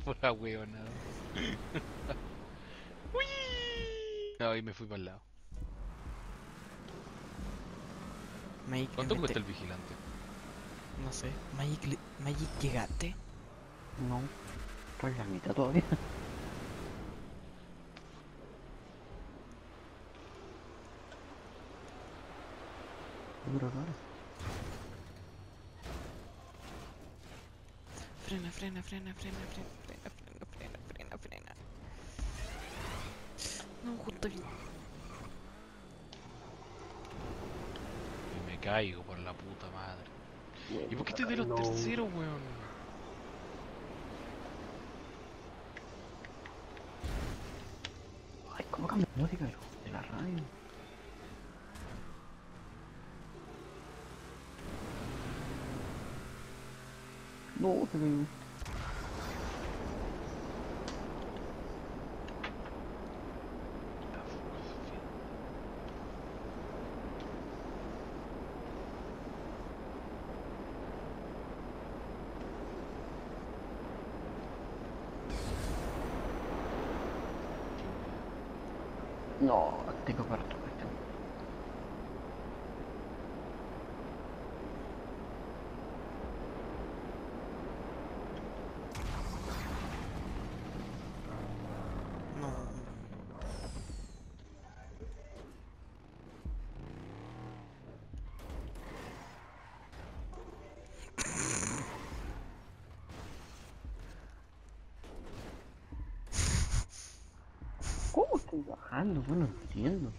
Pura huevonada. ¡Uy! No, y me fui para el lado. Magic, ¿Cuánto cuesta el vigilante? no sé. Magic, llegaste. No, estoy en la mitad todavía. Duro ahora. Frena, frena, frena, frena, frena, frena, frena, frena, frena, frena. No, justo bien. Y me caigo por la puta madre. ¿Y por qué estoy de los No. terceros, weón? Ay, ¿cómo cambia la música de la radio? No, se cayó. No, tengo para otra cuestión. No. ¿Cómo estoy bajando? Bueno, no entiendo.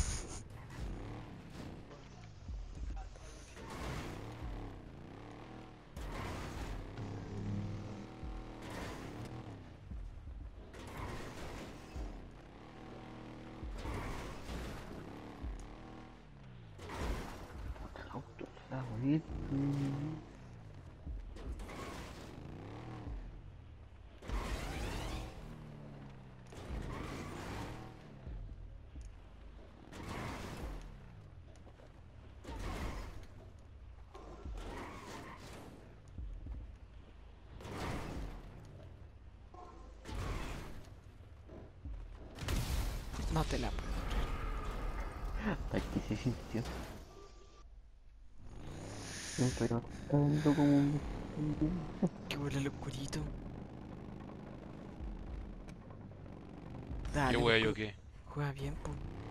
Otro auto, está bonito. No te la puedo. Aquí se sintió. Pero está dando como un... Que huele el oscurito. ¿Qué Dale, wea yo oscuro. qué? Juega bien, po.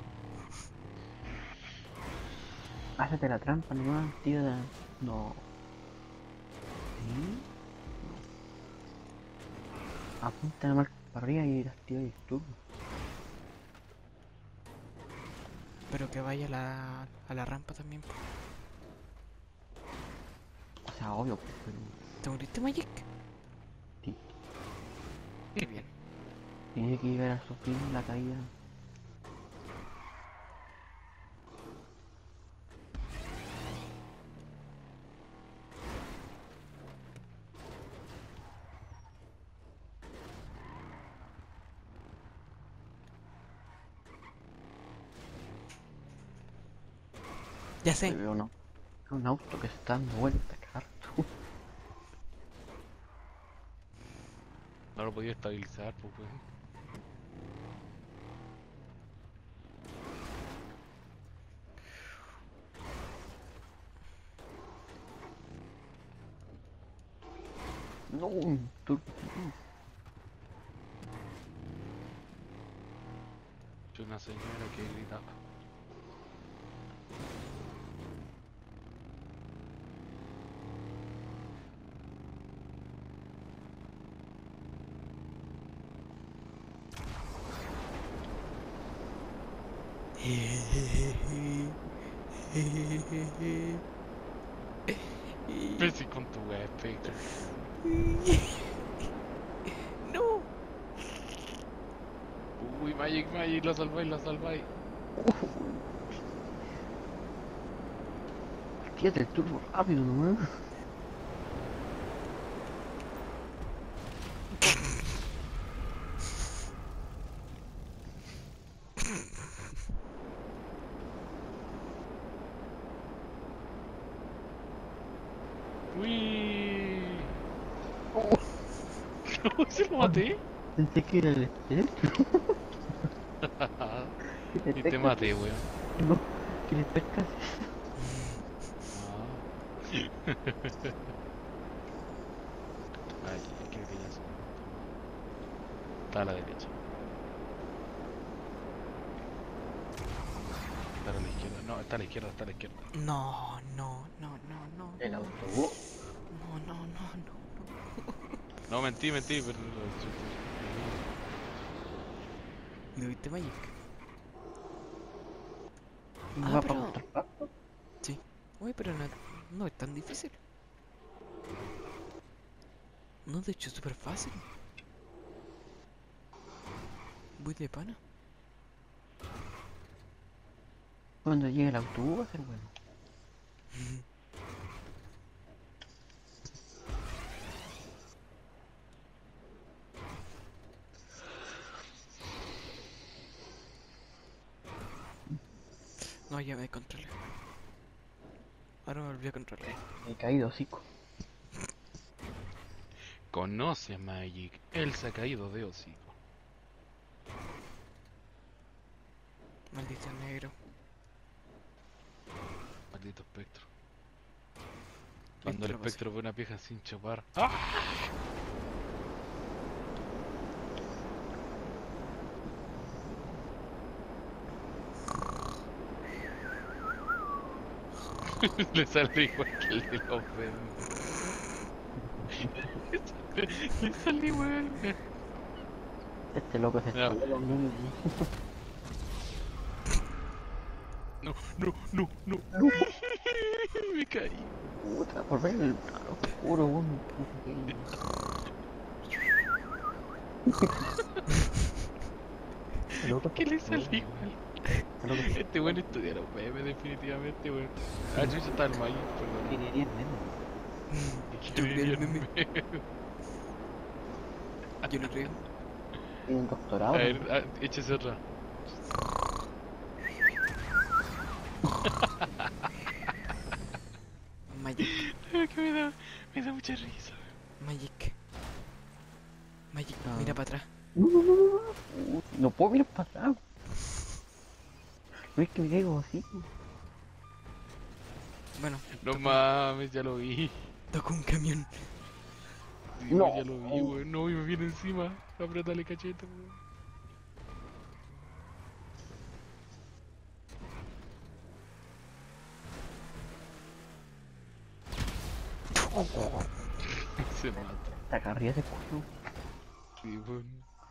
Hácete la trampa nomás, tío. No. ¿Sí? Apunta nomás para arriba y las tío y turbo. Pero que vaya a la rampa también, po. O sea, obvio, pero... ¿Te moriste, Magic? Sí. Qué bien. Tiene que llegar a su fin la caída. Ya Me sé. veo un auto que se está dando vuelta, qué harto. No lo podía estabilizar, pues weón. No, un turbo. Soy una señora que gritaba. Pensé con tu wea, Spectre. No. Uy, Magic, Magic, lo salváis, lo salváis. Tírate el turbo rápido nomás. Uy. No, se lo maté. Pensé que era el espectro. Y te maté, weón. No, que el espectro. Ah. Ay, creo que ya se. Está a la derecha. Está a la izquierda. No, está a la izquierda, está a la izquierda. No, no, no, no, no. El autobús. No, no, no, no. No, mentí, pero. ¿Me viste Magic? ¿No Ah, va para pero... mostrar pasto? Sí. Uy, pero no, no es tan difícil. No, de hecho es súper fácil. Voy de pana. Cuando llegue el autobús va a ser bueno. No, ya me controlé. Ahora me volví a controlar. He caído hocico. Conoce a Magic. Él se ha caído de hocico. Maldito negro. Maldito espectro. Cuando Listo, el lo pasé. espectro ve una pija sin chapar. ¡Ah! Le sale igual que el de los bebés. Le sale igual, weón. Este loco se No, estuvo los niños. no. Me caí. Puta, por ver el oscuro, weón. Este loco ¿Qué le se sale estuvo, igual? este loco se Este weón estudia los memes, definitivamente, weón. Ah, chucha, está el Magic, perdón. ingeniería en memes. Yo creo el meme. Meme. Yo no creo. Tiene un doctorado. A ver, échese otra. Magic. Que me da mucha risa. Magic. Magic, Ah. mira para atrás. No. No puedo mirar para atrás. No es que me caigo así. Bueno, No mames, ya lo vi. tocó un camión. Sí, No. ya lo vi, weón. No, y me viene encima. Apretale cachete, weón. Se mata. Esta carrera se escuchó. Sí, weón.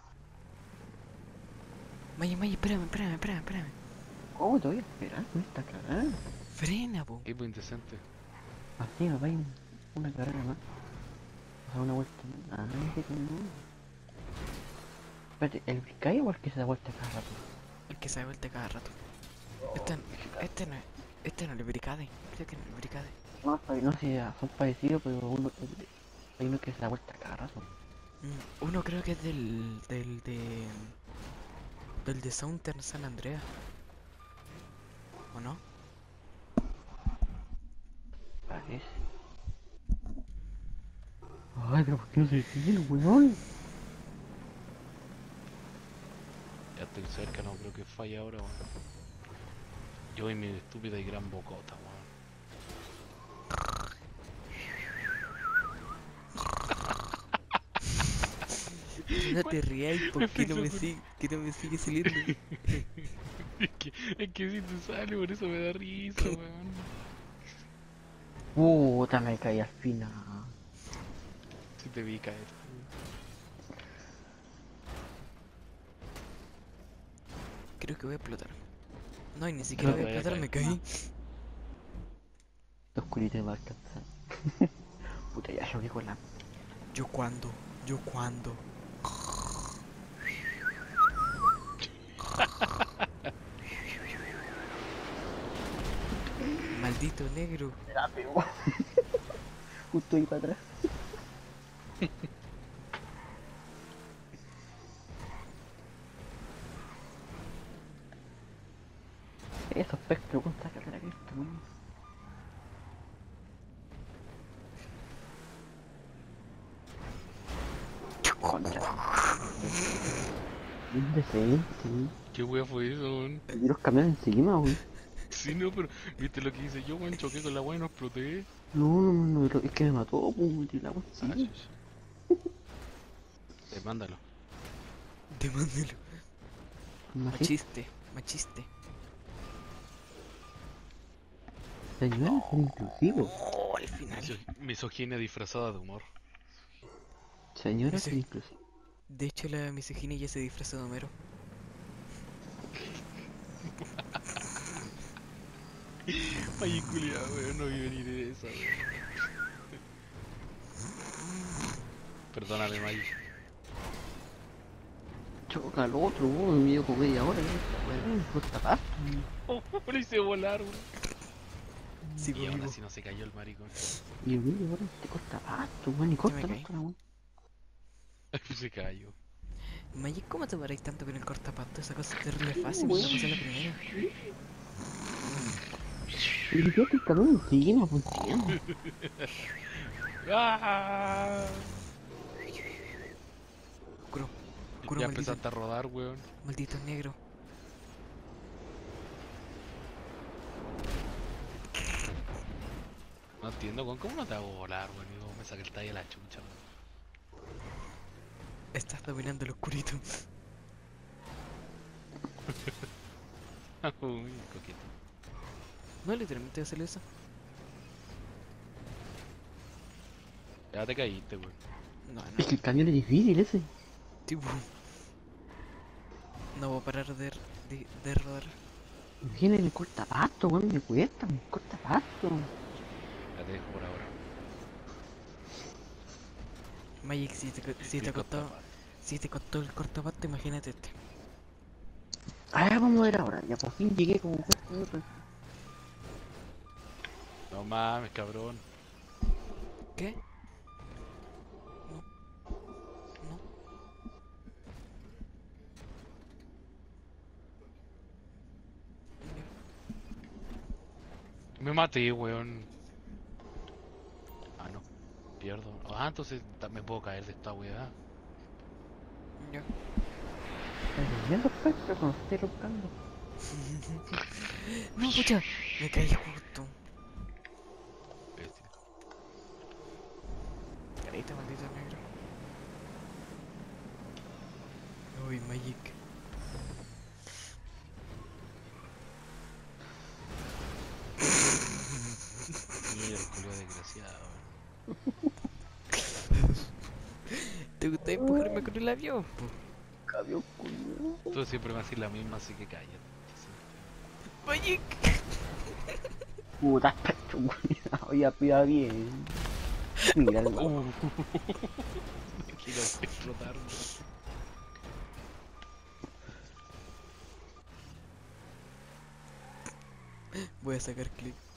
Magic, espérame. ¿Cómo te voy a esperar con esta cagada? Frena, po. Es muy indecente. Así me va a ir una carrera más. O sea, una vuelta más. Ah, dice que no. Espérate, ¿el Vizcaya o el que se da vuelta cada rato? El que se da vuelta cada rato. Este no es. Este no es el Bricade. Creo que no es el Bricade. No, no sé, son parecidos, pero uno, hay uno que se da vuelta cada rato. Uno creo que es del de Southern San Andreas. ¿O no? Parece. Ay, pero ¿por qué no se detiene, weón? Ya estoy cerca, no creo que falle ahora, weón. Yo y mi estúpida y gran bocota, weón. No te rías, ¿por Me qué no me estoy sigue, que no me sigue saliendo? Es que si te sale, por eso me da risa, weón. Puta, me caí al final. Si te vi caer. Creo que voy a explotar. No, y ni siquiera No, voy a vaya a explotar, me caer. caí. La oscuridad me va a alcanzar. Puta, ya yo digo la. ¿Yo cuándo? ¿Yo cuándo? Maldito negro. La pegó. Justo ahí para atrás. Esos espectros, cuánta carrera que esto, weón. Indecente. ¿Qué wea fue eso, weón? Y los camiones encima, weón. Sí, no, pero ¿viste lo que hice yo, weón? Choqué con la wea y no exploté. No, no, no, es que me mató, pues, y la weón Ah, sí. chucha. Mándalo. Demándelo. Machista. Machiste, machiste. Señora, ser inclusivo. Oh, al final. Misoginia disfrazada de humor. Señora, Ese- ser inclusivo. De hecho, la misoginia ya se disfraza de Homero. Ay, culiao, weón, no vi venir esa, weón. Perdóname, May. Choca al otro, weón, me dio como media hora, weón, corta pasto. Oh, lo hice volar, weón. Sí, Y pues, ahora vivo. sí no se cayó el maricón. Y yo, media hora, te corta pasto, weón, y corta me caí. pasto, weón. Se cayó. Magic, ¿cómo te paráis tanto con el cortapasto? Esa cosa es terrible fácil, weón. me pasé la primera. Y yo te calor encima, pues, entiendo. ¡Ah! Curo, curo, Ya maldito, empezaste a rodar, weón. maldito negro. No entiendo, weón. ¿Cómo no te hago volar, weón? Y luego me saqué el talle de la chucha, weón. Estás dominando el oscurito. Uy, coqueto. No, literalmente hacer eso. Ya te caíste, weón. No, Es no. que el camión es difícil ese. Tipo. No voy a parar de rodar. Viene el corta pasto, weón, me cuesta, me corta pasto. Ya te dejo por ahora. Magic, si te costó el cortapasto, imagínate este. Ah, vamos a ver ahora, ya por fin llegué como No mames, cabrón. ¿Qué? No. No. Me maté, weón. Ah, no. Pierdo. Ah, entonces me puedo caer de esta weá. Ya. Estás viendo pues, pero cuando esté roncando. No, pucha. Me caí justo. Bestia. Carita, maldito negro. Uy, Magic. Mira el culo desgraciado. ¿Te gusta empujarme con el avión? Po? Camión culiao. Tú siempre me haces la misma, así que cállate. Magic. Puta, pecho, culiao, ya pida bien. Mira el Quiero explotar. Voy a sacar clip.